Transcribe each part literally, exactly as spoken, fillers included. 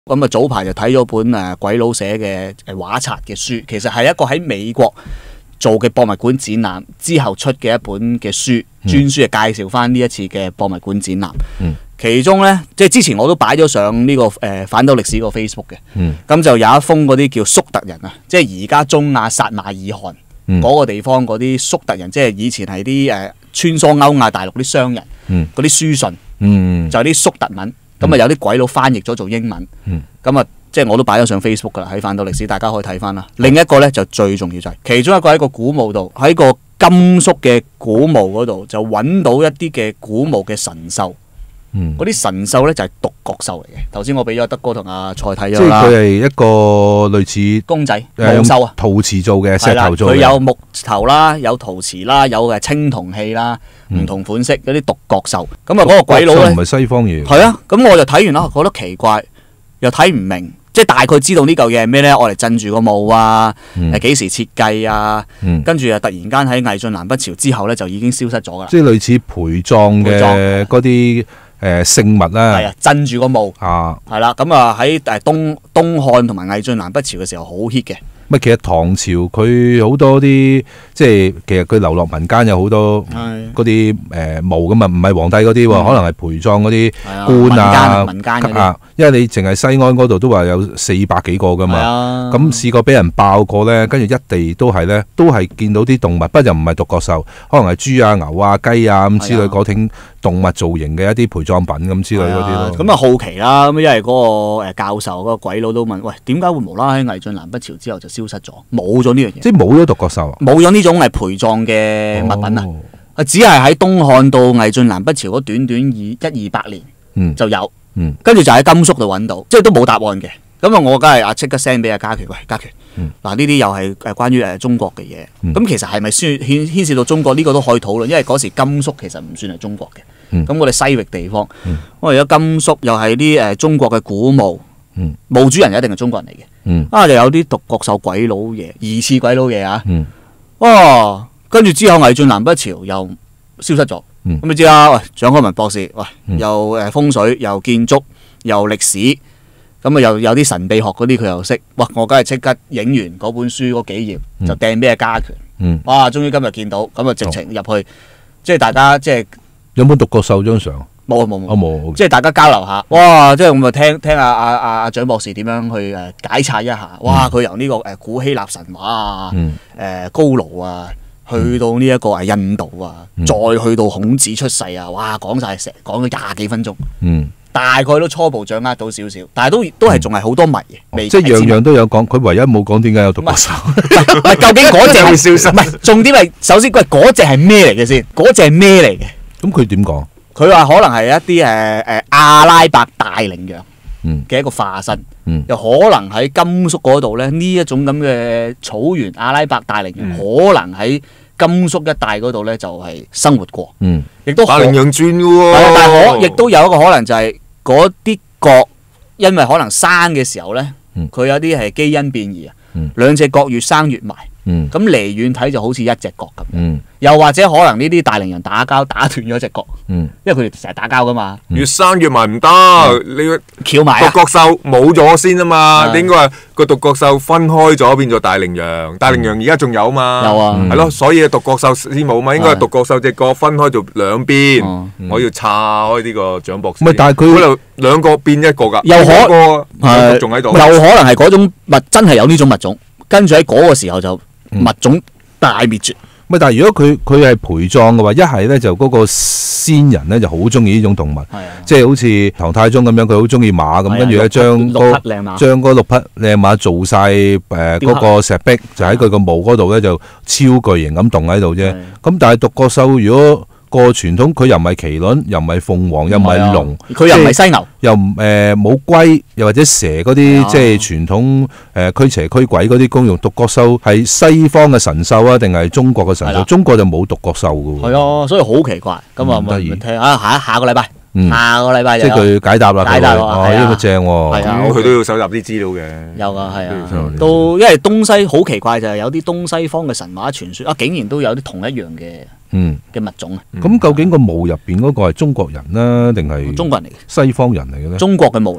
咁啊早排就睇咗本誒鬼佬寫嘅誒畫冊嘅書，其實係一個喺美國做嘅博物館展覽之後出嘅一本嘅書，專書係介紹翻呢一次嘅博物館展覽。 嗯、 其中咧，即係之前我都擺咗上呢、這個誒、呃、反斗歷史個 Facebook 嘅。咁、 嗯、 就有一封嗰啲叫粟特人啊，即係而家中亞撒馬爾罕嗰個地方嗰啲粟特人，即係以前係啲誒穿梭歐亞大陸啲商人，嗰啲、嗯、書信，嗯、就係啲粟特文。咁啊、嗯、有啲鬼佬翻譯咗做英文。咁啊、嗯。即係我都擺咗上 Facebook 噶啦，喺反斗歷史大家可以睇翻啦。另一個咧就最重要就係，其中一個喺個古墓度，喺個甘肅嘅古墓嗰度就揾到一啲嘅古墓嘅神獸。嗯，嗰啲神獸咧就係獨角獸嚟嘅。頭先我俾咗德哥同阿蔡睇咗啦。 即係佢係一個類似公仔木獸獸啊， 陶瓷做嘅，石頭做嘅。 佢有木頭啦，有陶瓷啦，有嘅青銅器啦，唔、嗯、同款式嗰啲獨角獸。咁啊嗰個鬼佬咧， 唔係西方嘢。係啊，咁我就睇完啦，覺得奇怪，又睇唔明。即係大概知道呢嚿嘢係咩咧？我嚟鎮住個墓啊，誒幾、嗯、時設計啊？嗯、跟住啊，突然間喺魏晉南北朝之後咧，就已經消失咗噶啦。即係類似陪葬嘅嗰啲誒聖物啦。係啊， 鎮住個墓啊， 係啦。咁啊喺誒東東漢同埋魏晉南北朝嘅時候好 hit 嘅。 乜其實唐朝佢好多啲即係其實佢流落民間有好多嗰啲誒墓噶嘛，唔係皇帝嗰啲喎，嗯、可能係陪葬嗰啲官啊、 民間民間啊，因為你淨係西安嗰度都話有四百幾個噶嘛，咁、嗯、試過俾人爆過咧，跟住一地都係咧，都係見到啲動物，不過就唔係獨角獸，可能係豬啊、牛啊、雞啊咁之類嗰啲動物造型嘅一啲陪葬品咁之類嗰啲咯。 咁啊好奇啦，咁因為嗰個誒教授嗰個鬼佬都問，喂，點解會無啦啦喺魏晉南北朝之後就消失咗，冇咗呢樣嘢？ 即係冇咗獨角獸啊？ 冇咗呢種係陪葬嘅物品啊！哦、只係喺東漢到魏晉南北朝嗰短短二一二百年、嗯、就有，嗯、跟住就喺甘肅度揾到，即係都冇答案嘅。咁啊，我梗係啊即刻 send 俾阿家權，喂家權，嗱呢啲又係誒關於誒中國嘅嘢，咁、嗯、其實係咪牽牽牽涉到中國呢、呢個都可以討論，因為嗰時甘肅其實唔算係中國嘅，咁、嗯、我哋西域地方，嗯、我哋而家甘肅又係啲誒中國嘅古墓，嗯、墓主人一定係中國人嚟嘅，嗯、啊就有啲獨角獸鬼佬嘢，疑似鬼佬嘢啊，嗯、哇！跟住之後魏晉南北朝又消失咗，咁、嗯、你知啦，喂蔣開文博士，喂又誒風水又建築又歷史。咁啊，又有啲神秘學嗰啲佢又識，哇！我梗係即刻影完嗰本書嗰幾頁就掟俾阿家權，嗯、哇！終於今日見到，咁啊直情入去，哦、即係大家即係有冇獨角獸張相？ 冇冇冇， 冇， 即係大家交流下，哇！即係我咪聽聽阿阿阿阿蔣博士點樣去誒解拆一下，哇！佢由呢個誒古希臘神話啊，誒、嗯呃、高盧啊，去到呢一個係印度啊，嗯、再去到孔子出世啊，哇！講晒成講咗廿幾分鐘。嗯大概都初步掌握到少少，但係都都係仲係好多謎嘅，未即係樣樣都有講，佢唯一冇講點解有獨角獸。 唔係究竟嗰隻會消失？唔係重點係首先，喂嗰隻係咩嚟嘅先？嗰隻係咩嚟嘅？ 咁佢點講？ 佢話可能係一啲誒誒阿拉伯大羚羊嘅一個化身，嗯、又可能喺甘肅嗰度咧呢一種咁嘅草原阿拉伯大羚羊，嗯、可能喺甘肅一帶嗰度咧就係生活過，嗯，亦都大羚羊轉嘅喎，但係可亦都有一個可能就係嗰啲角，因為可能生嘅時候咧，佢、嗯、有啲係基因變異啊，嗯、兩隻角越生越埋，咁離遠睇就好似一隻角咁，嗯、又或者可能呢啲大羚羊打交打斷咗隻角，嗯、因為佢哋成日打交噶嘛， 嗯、越生越埋唔得， 嗯、 你個翹埋獨角獸冇咗先啊嘛，嗯、你應該話個獨角獸分開咗變咗大羚羊，大羚羊而家仲有嘛，有啊，係咯，所以獨角獸先冇嘛，應該係獨角獸隻角分開做兩邊，嗯嗯、我要叉開呢個蔣博士， 唔係，但係佢嗰度兩個變一個㗎， 又可係仲喺度， 又可能係嗰種物真係有呢種物種，跟住喺嗰個時候就物種大滅絕。 唔係，但係如果佢佢係陪葬嘅話，一係咧就嗰個先人咧就好中意呢種動物，即係好似唐太宗咁樣，佢好中意馬咁，跟住咧將嗰將嗰六匹靚馬做晒誒嗰個石壁，就喺佢個墓嗰度咧就超巨型咁棟喺度啫。咁但係獨角獸如果個傳統，佢又唔係麒麟，又唔係鳳凰，又唔係龍， 佢又唔係犀牛， 又唔誒冇龜，又或者蛇嗰啲，即係傳統誒驅邪驅鬼嗰啲功用。獨角獸係西方嘅神獸啊，定係中國嘅神獸？中國就冇獨角獸嘅喎。 係啊，所以好奇怪。咁啊，咪聽啊，下下個禮拜，下個禮拜即係佢解答啦。解答哦，呢個正喎。 係啊，佢都要搜集啲資料嘅。 有啊，係啊，都因為東西好奇怪就係有啲東西方嘅神話傳說啊，竟然都有啲同一樣嘅。嗯嘅物種啊， 咁究竟個墓入邊嗰個係中國人啦，定係中國人嚟嘅？ 西方人嚟嘅咧？ 中國嘅墓嚟嘅。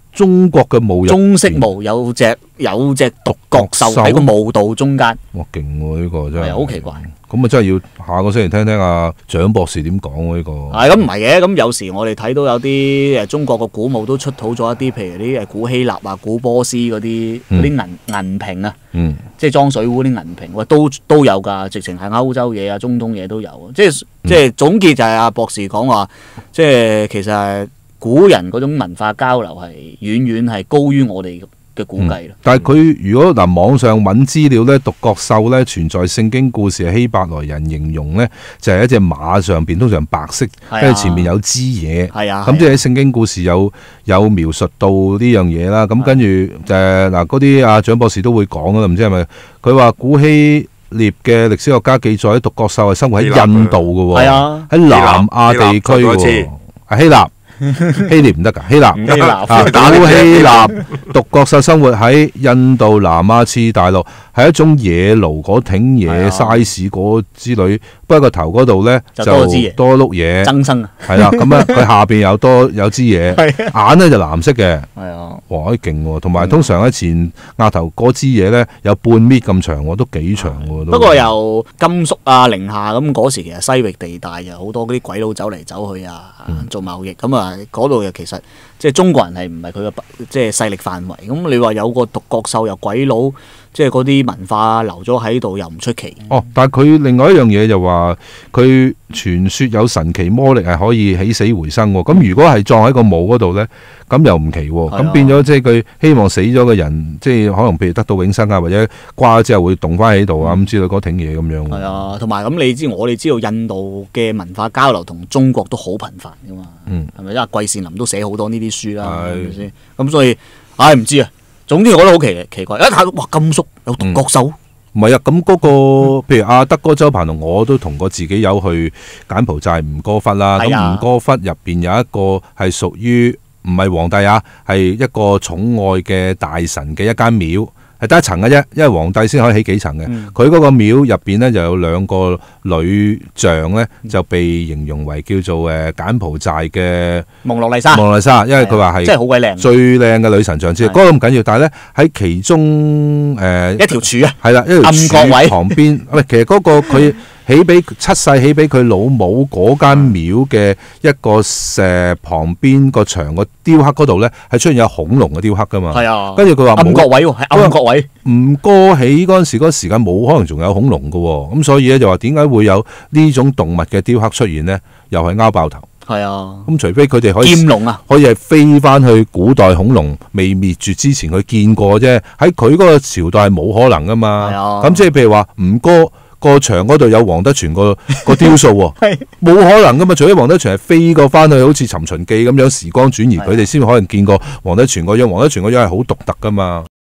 中國嘅墓入中式墓有隻有隻獨角獸喺個墓道中間。 哇，勁喎！呢個真係好奇怪。 咁啊，真係要下個星期聽聽阿蔣博士點講喎呢個。 係咁唔係嘅，咁有時我哋睇到有啲誒中國嘅古墓都出土咗一啲，譬如啲誒古希臘啊、古波斯嗰啲嗰啲銀銀瓶啊， 嗯、 即係裝水壺啲銀瓶，喂都都有㗎，直情係歐洲嘢啊、中東嘢都有。即係即係總結就係阿博士講話，即係其實係古人嗰種文化交流係遠遠係高於我哋嘅估計、嗯、 但係佢如果嗱、呃、網上揾資料咧，獨角獸咧存在聖經故事，希伯來人形容咧就係、是、一隻馬上邊通常白色，跟住、啊、前面有枝嘢。係啊，咁即係喺聖經故事有有描述到呢樣嘢啦。咁、啊、跟住誒嗱嗰啲阿蔣博士都會講啦，唔知係咪？佢話古希臘嘅歷史學家記載，獨角獸係生活喺印度嘅喎，喺、啊、南亞地區喎，係希臘。希臘唔得噶，希臘希臘啊， 古希臘獨角獸生活喺印度南亞次大陸，係一種野驢嗰挺野 size 嗰之類，不過個頭嗰度咧就多碌嘢，增生啊，係啦，咁啊佢下邊有多有支嘢，眼咧就藍色嘅，係啊，哇，好勁喎，同埋通常喺前額頭嗰支嘢咧有半米咁長喎，都幾長喎。 不過又甘肅啊、寧夏咁嗰時其實西域地帶又好多嗰啲鬼佬走嚟走去啊，做貿易咁啊。嗰度又其實即係中國人係唔係佢嘅即係勢力範圍，咁你話有個獨角獸又鬼佬，即係嗰啲文化留咗喺度又唔出奇。 哦，但係佢另外一樣嘢就話佢傳說有神奇魔力係可以起死回生喎。咁如果係葬喺個墓嗰度咧，咁又唔奇喎。咁、啊、變咗即係佢希望死咗嘅人，即係可能譬如得到永生啊，或者瓜咗之後會動翻喺度啊，咁之類嗰挺嘢咁樣。係啊，同埋咁你知我哋知道印度嘅文化交流同中國都好頻繁噶嘛。嗯，係咪？因為季羨林都寫好多呢啲書啦，係咪先？咁所以，唉，唔知啊。總之我覺得好奇奇怪，一睇到哇，甘肅有獨角獸。 唔係啊，咁嗰、那個譬如阿德哥周鵬同我都同過自己有去柬埔寨吳哥窟啦。咁吳哥窟入邊有一個係屬於唔係皇帝啊，係一個寵愛嘅大臣嘅一間廟。係得一層嘅啫，因為皇帝先可以起幾層嘅。佢嗰、嗯、個廟入邊咧就有兩個女像咧，就被形容為叫做誒柬埔寨嘅蒙羅麗莎。 蒙羅麗莎，因為佢話係真係好鬼靚， 最靚嘅女神像之一。嗰個唔緊要，但係咧喺其中誒、呃、一條柱啊， 係啦，一條柱旁邊。喂，其實嗰個佢。起俾七世起俾佢老母嗰間廟嘅一個誒旁邊個牆個雕刻嗰度咧，係出現有恐龍嘅雕刻噶嘛。係啊，跟住佢話暗角位喎，係暗角位。 吳哥起嗰陣時嗰個時間冇可能仲有恐龍嘅喎，咁所以咧就話點解會有呢種動物嘅雕刻出現咧？又係拗爆頭。係啊，咁除非佢哋可以劍龍啊，可以係飛翻去古代恐龍未滅絕之前佢見過啫。喺佢嗰個朝代係冇可能噶嘛。係啊，咁即係譬如話吳哥。個牆嗰度有黃德全個個雕塑喎，冇可能噶嘛！除非黃德全係飛過翻去，好似《尋秦記》咁樣時光轉移，佢哋先可能見過黃德全個樣。黃德全個樣係好獨特噶嘛。